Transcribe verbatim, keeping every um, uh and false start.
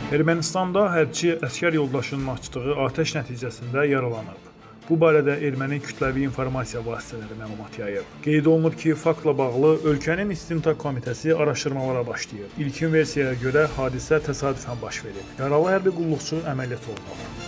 Ermənistanda hərbçi əsgər yoldaşının açdığı atəş nəticəsində yaralanıb. Bu barədə erməni kütləvi informasiya vasitələri məlumat yayıb. Qeyd olunub ki, faktla bağlı ölkənin İstintaq Komitəsi araşdırmalara başlayıb. İlkin versiyaya görə hadisə təsadüfən baş verib. Yaralı hərbi qulluqçu əməliyyat olunub.